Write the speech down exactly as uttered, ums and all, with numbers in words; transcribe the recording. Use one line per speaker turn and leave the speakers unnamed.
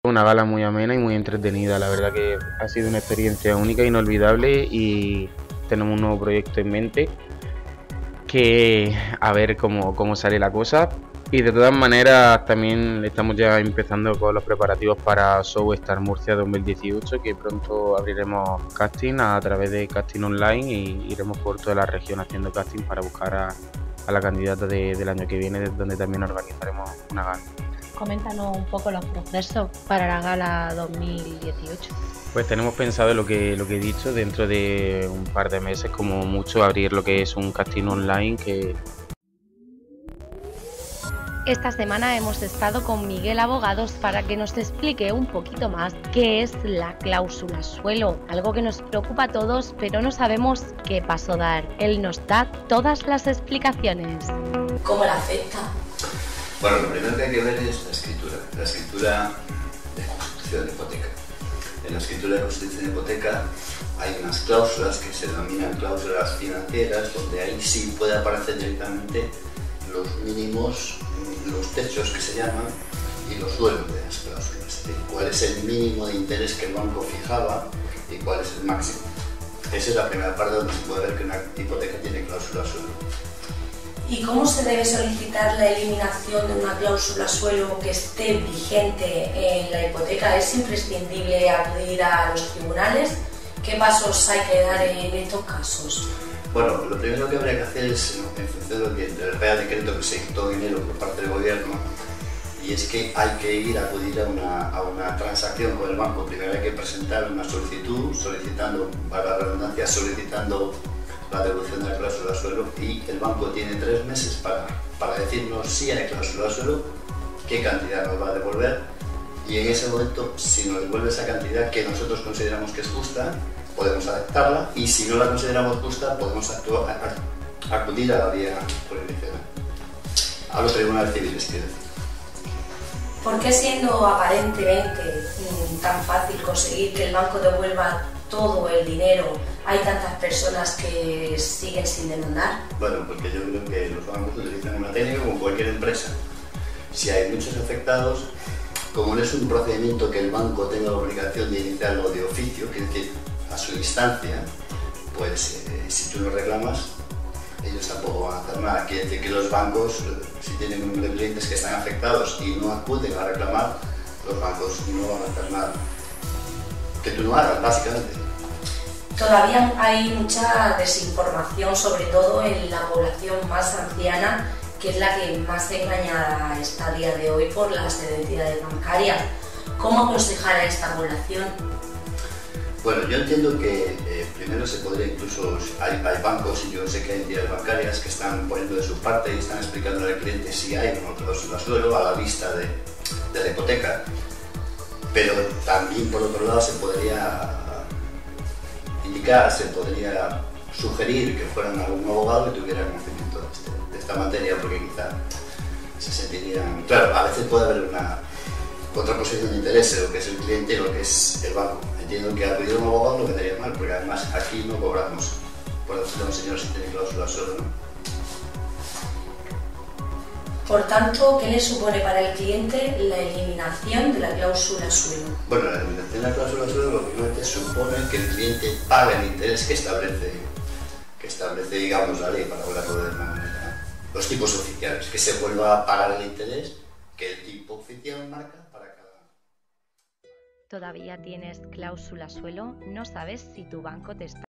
Una gala muy amena y muy entretenida, la verdad que ha sido una experiencia única e inolvidable y tenemos un nuevo proyecto en mente que a ver cómo, cómo sale la cosa. Y de todas maneras también estamos ya empezando con los preparativos para Show Star Murcia dos mil dieciocho, que pronto abriremos casting a través de casting online y iremos por toda la región haciendo casting para buscar a, a la candidata de, del año que viene, donde también organizaremos una gala.
Coméntanos un poco los procesos para la gala dos mil dieciocho.
Pues tenemos pensado lo que, lo que he dicho, dentro de un par de meses como mucho abrir lo que es un casting online que...
Esta semana hemos estado con Miguel Abogados para que nos explique un poquito más qué es la cláusula suelo, algo que nos preocupa a todos, pero no sabemos qué paso dar. Él nos da todas las explicaciones.
¿Cómo la afecta?
Bueno, lo primero que hay que ver es la escritura, la escritura de constitución de hipoteca. En la escritura de constitución de hipoteca hay unas cláusulas que se denominan cláusulas financieras, donde ahí sí puede aparecer directamente los mínimos, los techos que se llaman, y los suelos de las cláusulas, es decir, cuál es el mínimo de interés que el banco fijaba y cuál es el máximo. Esa es la primera parte donde se puede ver que una hipoteca tiene cláusula suelo.
¿Y cómo se debe solicitar la eliminación de una cláusula suelo que esté vigente en la hipoteca? ¿Es imprescindible acudir a los tribunales? ¿Qué pasos hay que dar en estos casos?
Bueno, lo primero que habría que hacer es, en función del Real Decreto que se dictó en enero por parte del Gobierno, y es que hay que ir a acudir a una, a una transacción con el banco. Primero hay que presentar una solicitud, solicitando, para la redundancia, solicitando la devolución de la cláusula suelo, y el banco tiene tres meses para, para decirnos si hay cláusula suelo, qué cantidad nos va a devolver, y en ese momento, si nos devuelve esa cantidad que nosotros consideramos que es justa, podemos aceptarla, y si no la consideramos justa, podemos actuar, acudir a la vía jurisdiccional, a los tribunales civiles, quiero decir.
¿Por qué, siendo aparentemente tan fácil conseguir que el banco devuelva todo el dinero, hay tantas personas que siguen sin demandar?
Bueno, porque yo creo que los bancos utilizan una técnica como cualquier empresa. Si hay muchos afectados, como no es un procedimiento que el banco tenga la obligación de iniciarlo de oficio, que es decir, a su instancia, pues eh, si tú lo reclamas, ellos tampoco van a hacer nada. Quiere decir que los bancos, si tienen un número de clientes que están afectados y no acuden a reclamar, los bancos no van a hacer nada. Que tú no hagas, básicamente.
Todavía hay mucha desinformación, sobre todo en la población más anciana, que es la que más engañada está a día de hoy por las identidades bancarias. ¿Cómo aconsejar a esta población?
Bueno, yo entiendo que eh, primero se podría incluso, hay, hay bancos y yo sé que hay entidades bancarias que están poniendo de su parte y están explicando al cliente si hay o no cláusula suelo a la vista de, de la hipoteca, pero también por otro lado se podría indicar, se podría sugerir que fueran algún abogado que tuviera conocimiento de, este, de esta materia, porque quizá se sentirían... Claro, a veces puede haber una contraposición de intereses, lo que es el cliente y lo que es el banco. Entiendo que acudir a un abogado no vendría mal, porque además aquí no cobramos por decirle a un señor si tiene cláusula suelo, ¿no?
Por tanto, ¿qué le supone para el cliente la eliminación de la cláusula suelo?
Bueno, la eliminación de la cláusula suelo lógicamente supone que el cliente paga el interés que establece, que establece, digamos, la ley, para hablarlo de una manera, los tipos oficiales, que se vuelva a pagar el interés que el tipo oficial marca para cada...
¿Todavía tienes cláusula suelo? ¿No sabes si tu banco te está